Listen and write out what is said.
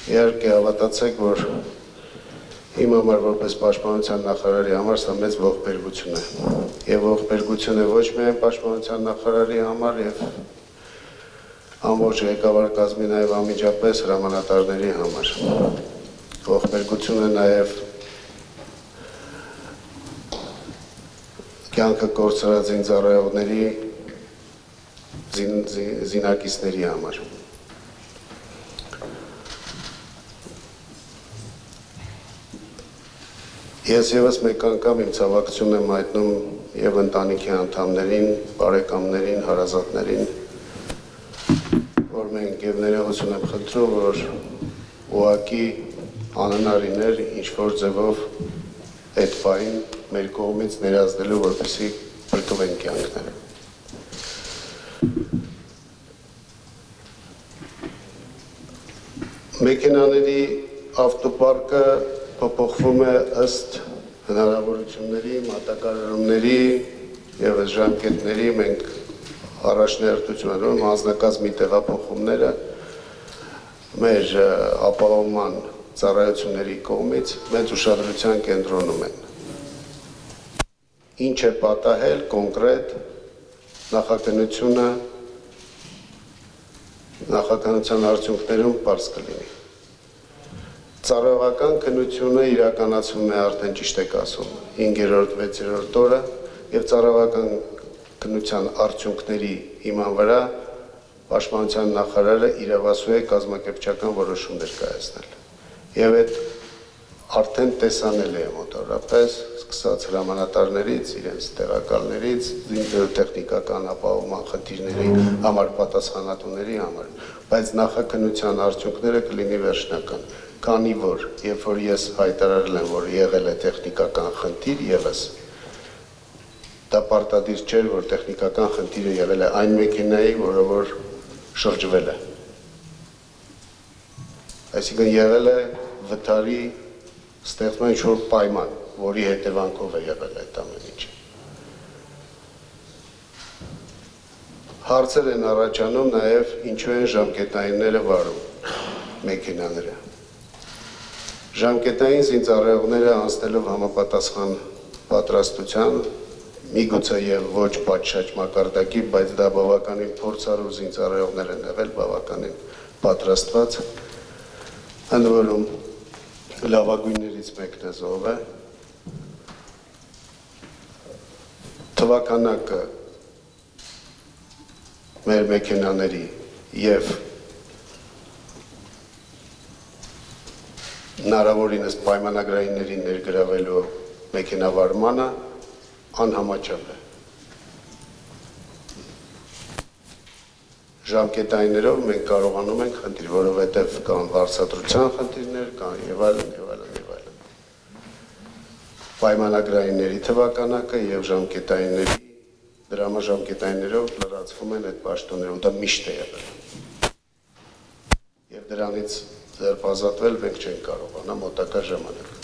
Իհարկե հավատացեք, որ իմ համար որպես պաշտպանության նախարարի համար սա մեծ ողբերգություն է։ Եվ ողբերգություն է ոչ միայն պաշտպանության նախարարի համար եւ ամբողջ ղեկավար կազմի նաեւ անմիջապես հրամանատարների համար։ Ողբերգություն է նաեւ կյանքը կորցրած զինծառայողների զինակիցների համար։ Ես եւս մեկ անգամ իմ ցավակցությունն եմ հայտնում եւ ընտանիքի անդամներին, բարեկամներին, հարազատներին, որ մենք եւ ներողություն եմ խնդրում, որ ուղղակի անհնարիներ ինչ-որ ձևով այդ բային մեր կողմից ներազդելու, որպեսզի բրդուվեն կյանքները։ Մեքենաների ավտոպարկը փոփոխվում է ըստ հնարավորությունների, մատակարարումների եւ ժամկետների մենք առաջնահերթություն ունենք հանձնակազմի տեղափոխումները մեր ապահովման ծառայությունների կողմից մեծ ուշադրության կենտրոնում են։ Ինչ է պատահել կոնկրետ նախաքննության արդյունքներում պարզ կլինի։ Ծառայողական քննությունը իրականացվում է արդեն ճիշտ եք ասում 5-րդ, 6-րդ օրը եւ ծառայողական քննության արդյունքների հիման վրա պաշտպանության նախարարը իրավասու է կազմակերպչական որոշումներ կայացնել։ Եվ այդ արդեն տեսանել է մոտորապես, սկսած հրամանատարներից, իրենց տեղակալներից, տեխնիկական ապահովման խնդիրների համար պատասխանատուների համար, բայց նախաքննության արդյունքները կլինի վերջնական, քանի որ երբ որ ես հայտարարել եմ, որ եղել է տեխնիկական խնդիր եւս, դա պարտադիր չէր, որ տեխնիկական խնդիրը եղել է այն մեքենայի, որը որ շրջվել է։ Այսինքն եղել է վթարի ստեղծման ինչ-որ պայման, որի հետևանքով է եղել այդ ամեն ինչը։ Հարցեր են առաջանում նաև ինչու են ժամկետայինները վարում մեքենաները։ Ժամկետային զինծառայողները անցնելով համապատասխան պատրաստության, միգուցե եւ ոչ պատշաճ մակարդակի, բայց դա բավականին փորձառու զինծառայողներ են եղել, բավականին պատրաստված, ընդ որում լավագույններից մեկն է Զովը, թվականակը մեր մեքենաների եւ հնարավորինս պայմանագրայինների ներգրավելու մեքենավարմանը անհամաչափ է։ Ժամկետայիններով մենք կարողանում ենք խնդիր, որովհետև կան վարձատրության խնդիրներ, կան եւ այլն, եւ այլն, եւ այլն։ Պայմանագրայինների թվականակը եւ ժամկետայինների դրամաժամկետայիններով լրացվում են այդ պաշտոնները, ու դա միշտ է եղել։ Եվ դրանից ձերբազատվել մենք չենք կարողանա մոտակա ժամանակ։